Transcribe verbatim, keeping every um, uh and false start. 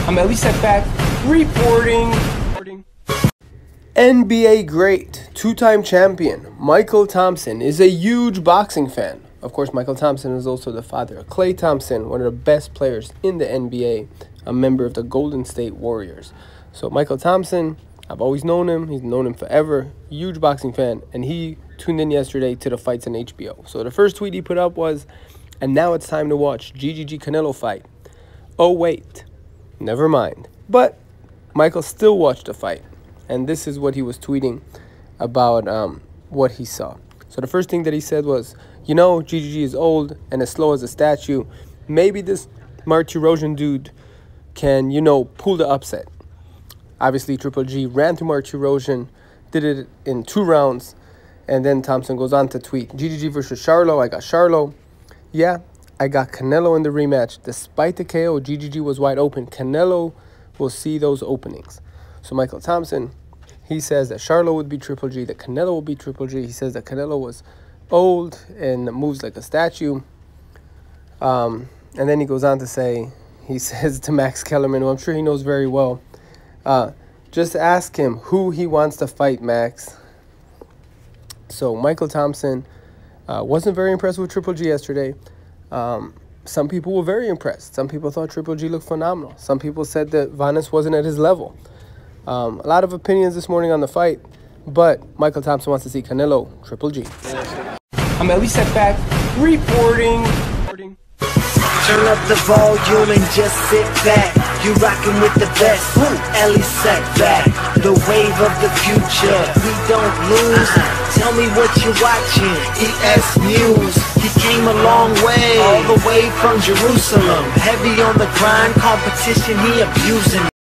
I'm at least at back reporting. N B A great, two-time champion, Michael Thompson is a huge boxing fan. Of course, Michael Thompson is also the father of Klay Thompson, one of the best players in the N B A, a member of the Golden State Warriors. So Michael Thompson, I've always known him. He's known him forever. Huge boxing fan. And he tuned in yesterday to the fights on H B O. So the first tweet he put up was, and now it's time to watch G G G Canelo fight. Oh, wait. Never mind. But Michael still watched the fight. And this is what he was tweeting about um, what he saw. So the first thing that he said was, you know, G G G is old and as slow as a statue. Maybe this Martirosyan dude can, you know, pull the upset. Obviously, Triple G ran through Martirosyan, did it in two rounds. And then Thompson goes on to tweet, G G G versus Charlo. I got Charlo. Yeah, I got Canelo in the rematch. Despite the K O, G G G was wide open. Canelo will see those openings. So Michael Thompson, he says that Charlo would be Triple G, that Canelo will be Triple G. He says that Canelo was old and moves like a statue. Um, and then he goes on to say, he says to Max Kellerman, who I'm sure he knows very well, uh, just ask him who he wants to fight, Max. So Michael Thompson uh, wasn't very impressed with Triple G yesterday. Um, some people were very impressed. Some people thought Triple G looked phenomenal. Some people said that Vanes wasn't at his level. Um, a lot of opinions this morning on the fight, but Michael Thompson wants to see Canelo, Triple G. I'm at least at back reporting. Turn up the volume and just sit back. You rockin' with the best. Ellie sat back. The wave of the future. We don't lose. Tell me what you're watching. E S News. He came a long way, all the way from Jerusalem. Heavy on the grind, competition he abusing.